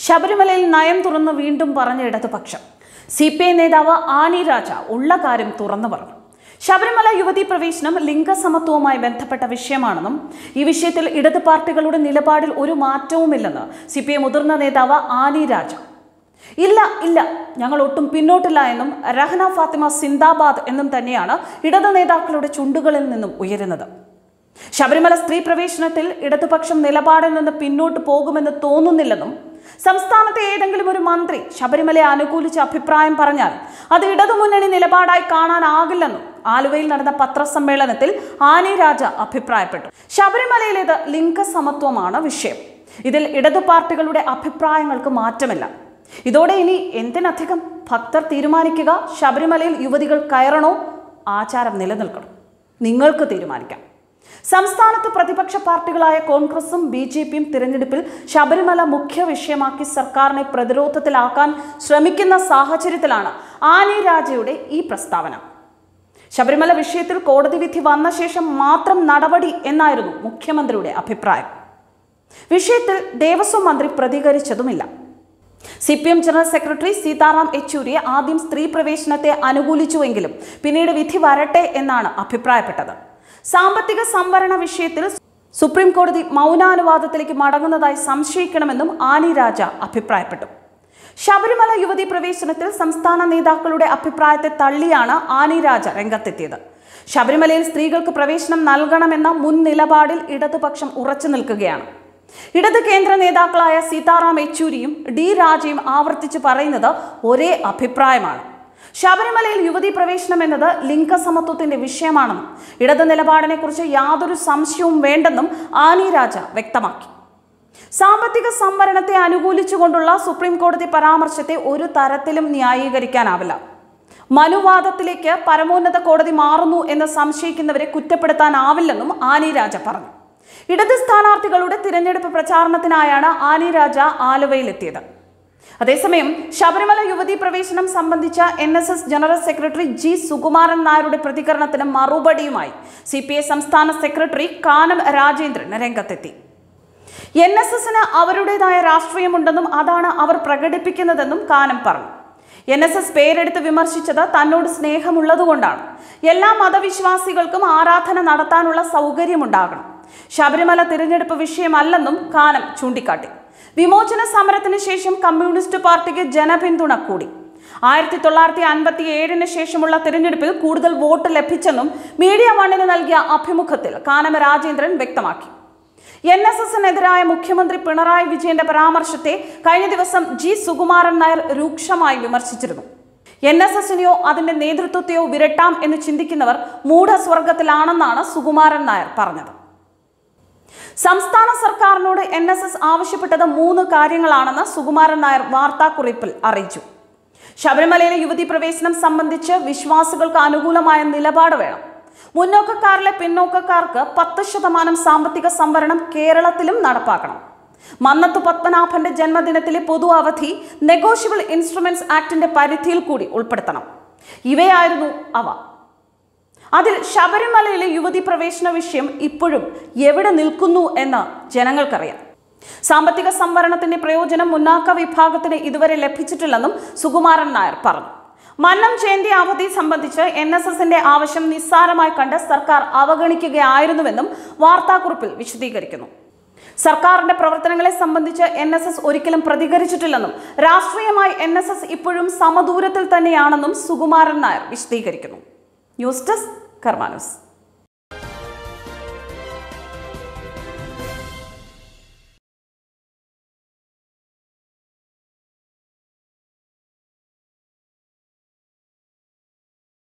ശബരിമലയിൽ നയം തുറന്ന് വീണ്ടും പറഞ്ഞ ഇടതുപക്ഷം. CPI നേതാവ് ആനി രാജ ഉള്ള കാര്യം തുറന്നു പറഞ്ഞു. ശബരിമല യുവതീ പ്രവേശനം ലിംഗസമത്വവുമായി ബന്ധപ്പെട്ട വിഷയമാണെന്നും ഈ വിഷയത്തിൽ ഇടത് പാർട്ടികളുടെ നിലപാടിൽ ഒരു മാറ്റവുമില്ലെന്ന് CPI മുതിർന്ന നേതാവ് ആനി രാജ. ഇല്ല ഞങ്ങൾ ഒട്ടും പിന്നോട്ടില്ല എന്നും രഹന ഫാത്തിമ സിന്ദാബാദ് എന്നും തന്നെയാണ് ഇടത് നേതാക്കളുടെ ചുണ്ടുകളിൽ നിന്നും ഉയരുന്നത്. ശബരിമല സ്ത്രീ പ്രവേശനത്തിൽ ഇടതുപക്ഷം നിലപാടിൽ നിന്ന് പിന്നോട്ട് പോകുമെന്ന് തോന്നുന്നില്ലെന്നും സംസ്ഥാനത്തെ ഏതെങ്കിലും ഒരു മന്ത്രി ശബരിമലയെ അനുകൂലിച്ച് അഭിപ്രായം പറഞ്ഞാൽ അത് ഇടതുമുന്നണി നിലപാടായി കാണാനാകില്ലെന്നും ആലുവയിൽ നടന്ന പത്രസമ്മേളനത്തിൽ ആനി രാജ അഭിപ്രായപ്പെട്ടു. ശബരിമലയിലേത് ലിംഗസമത്വമാണ് വിഷയം. ഇതിൽ ഇടതു പാർട്ടികളുടെ അഭിപ്രായങ്ങൾക്ക് മാറ്റമില്ല. ഇതോടെ ഇനി എന്തിനധികം ഭക്തർ തീരുമാനിക്കുക. ശബരിമലയിൽ യുവതികൾ കയറണോ, ആചാരം നിലനിൽക്കണം, നിങ്ങൾക്ക് തീരുമാനിക്കാം. സംസ്ഥാനത്ത് പ്രതിപക്ഷ പാർട്ടികളായ കോൺഗ്രസും BJPയും തിരഞ്ഞെടുപ്പിൽ ശബരിമല മുഖ്യ വിഷയമാക്കി സർക്കാരിനെ പ്രതിരോധത്തിലാക്കാൻ ശ്രമിക്കുന്ന സാഹചര്യത്തിലാണ് ആനി രാജയുടെ ഈ പ്രസ്താവന. ശബരിമല വിഷയത്തിൽ കോടതി വിധി വന്ന ശേഷം മാത്രം നടപടി എന്നായിരുന്നു മുഖ്യമന്ത്രിയുടെ അഭിപ്രായം. വിഷയത്തിൽ ദേവസ്വം മന്ത്രി പ്രതികരിച്ചതുമില്ല. CPM ജനറൽ സെക്രട്ടറി സീതാറാം യെച്ചൂരിയെ ആദ്യം സ്ത്രീ പ്രവേശനത്തെ അനുകൂലിച്ചുവെങ്കിലും പിന്നീട് വിധി വരട്ടെ എന്നാണ് അഭിപ്രായപ്പെട്ടത്. സാമ്പത്തിക സംവരണ വിഷയത്തിൽ സുപ്രീം കോടതി മൗനാനുവാദത്തിലേക്ക് മടങ്ങുന്നതായി സംശയിക്കണമെന്നും ആനി രാജ അഭിപ്രായപ്പെട്ടു. ശബരിമല യുവതീ പ്രവേശനത്തിൽ സംസ്ഥാന നേതാക്കളുടെ അഭിപ്രായത്തെ തള്ളിയാണ് ആനി രാജ രംഗത്തെത്തിയത്. ശബരിമലയിൽ സ്ത്രീകൾക്ക് പ്രവേശനം നൽകണമെന്ന മുൻ നിലപാടിൽ ഇടതുപക്ഷം ഉറച്ചു നിൽക്കുകയാണ്. ഇടത് കേന്ദ്ര നേതാക്കളായ സീതാറാം യെച്ചൂരിയും D രാജയും ആവർത്തിച്ച് പറയുന്നത് ഒരേ അഭിപ്രായമാണ്. ശബരിമലയിൽ യുവതീ പ്രവേശനം എന്നത് ലിംഗസമത്വത്തിന്റെ വിഷയമാണെന്നും ഇടത് നിലപാടിനെ കുറിച്ച് യാതൊരു സംശയവും വേണ്ടെന്നും ആനി രാജ വ്യക്തമാക്കി. സാമ്പത്തിക സംവരണത്തെ അനുകൂലിച്ചുകൊണ്ടുള്ള സുപ്രീം കോടതി പരാമർശത്തെ ഒരു തരത്തിലും ന്യായീകരിക്കാനാവില്ല. മനുവാദത്തിലേക്ക് പരമോന്നത കോടതി മാറുന്നു എന്ന് സംശയിക്കുന്നവരെ കുറ്റപ്പെടുത്താനാവില്ലെന്നും ആനി രാജ പറഞ്ഞു. ഇടത് സ്ഥാനാർത്ഥികളുടെ തിരഞ്ഞെടുപ്പ് പ്രചാരണത്തിനായാണ് ആനി രാജ ആലുവയിലെത്തിയത്. അതേസമയം ശബരിമല യുവതീ പ്രവേശനം സംബന്ധിച്ച NSS general secretary G Sukumaran നായരുടെ പ്രതികരണത്തിന് മറുപടിയുമായി CPI സംസ്ഥാന സെക്രട്ടറി കാനം രാജേന്ദ്രൻ രംഗത്തെത്തി. NSSന് അവരുടേതായ രാഷ്ട്രീയമുണ്ടെന്നും അതാണ് അവർ പ്രകടിപ്പിക്കുന്നതെന്നും കാനം പറഞ്ഞു. NSS പേരെടുത്ത് വിമർശിച്ചത് തന്നോട് സ്നേഹമുള്ളതുകൊണ്ടാണ്. എല്ലാ മതവിശ്വാസികൾക്കും ആരാധന നടത്താനുള്ള സൗകര്യമുണ്ടാകണം. ശബരിമല തിരഞ്ഞെടുപ്പ് വിഷയമല്ലെന്നും കാനം ചൂണ്ടിക്കാട്ടി. വിമോചന സമരത്തിന് ശേഷം കമ്മ്യൂണിസ്റ്റ് പാർട്ടിക്ക് ജനപിന്തുണ കൂടി. 1957 ശേഷമുള്ള തിരഞ്ഞെടുപ്പിൽ കൂടുതൽ വോട്ട് ലഭിച്ചെന്നും മീഡിയ വണ്ണിന് നൽകിയ അഭിമുഖത്തിൽ കാനം രാജേന്ദ്രൻ വ്യക്തമാക്കി. NSSനെതിരായ മുഖ്യമന്ത്രി പിണറായി വിജയന്റെ പരാമർശത്തെ കഴിഞ്ഞ ദിവസം G സുകുമാരൻ നായർ രൂക്ഷമായി വിമർശിച്ചിരുന്നു. NSSനെയോ അതിന്റെ നേതൃത്വത്തെയോ വിരട്ടാം എന്ന് ചിന്തിക്കുന്നവർ മൂഢസ്വർഗത്തിലാണെന്നാണ് സുകുമാരൻ നായർ പറഞ്ഞത്. സംസ്ഥാന സർക്കാരിനോട് NSS ആവശ്യപ്പെട്ടത് 3 കാര്യങ്ങളാണെന്ന് സുകുമാരൻ നായർ വാർത്താക്കുറിപ്പിൽ അറിയിച്ചു. ശബരിമലയിലെ യുവതീ പ്രവേശനം സംബന്ധിച്ച് വിശ്വാസികൾക്ക് അനുകൂലമായ നിലപാട് വേണം. മുന്നോക്കക്കാരിലെ പിന്നോക്കക്കാർക്ക് 10% സാമ്പത്തിക സംവരണം കേരളത്തിലും നടപ്പാക്കണം. മന്നത്തു പത്മനാഭന്റെ ജന്മദിനത്തിലെ പൊതു അവധി നെഗോഷ്യബിൾ ഇൻസ്ട്രുമെന്റ്സ് ആക്ടിന്റെ പരിധിയിൽ കൂടി ഉൾപ്പെടുത്തണം. ഇവയായിരുന്നു അവ. അതിൽ ശബരിമലയിലെ യുവതീ പ്രവേശന വിഷയം ഇപ്പോഴും എവിടെ നിൽക്കുന്നു എന്ന് ജനങ്ങൾക്കറിയാം. സാമ്പത്തിക സംവരണത്തിന്റെ പ്രയോജനം മുന്നാക്ക വിഭാഗത്തിന് ഇതുവരെ ലഭിച്ചിട്ടില്ലെന്നും സുകുമാരൻ നായർ പറഞ്ഞു. മന്നം ജയന്തി അവധി സംബന്ധിച്ച് NSSന്റെ ആവശ്യം നിസ്സാരമായി കണ്ട് സർക്കാർ അവഗണിക്കുകയായിരുന്നുവെന്നും വാർത്താക്കുറിപ്പിൽ വിശദീകരിക്കുന്നു. സർക്കാരിന്റെ പ്രവർത്തനങ്ങളെ സംബന്ധിച്ച് NSS ഒരിക്കലും പ്രതികരിച്ചിട്ടില്ലെന്നും രാഷ്ട്രീയമായി NSS ഇപ്പോഴും സമദൂരത്തിൽ തന്നെയാണെന്നും സുകുമാരൻ നായർ വിശദീകരിക്കുന്നു. News desk Karma news.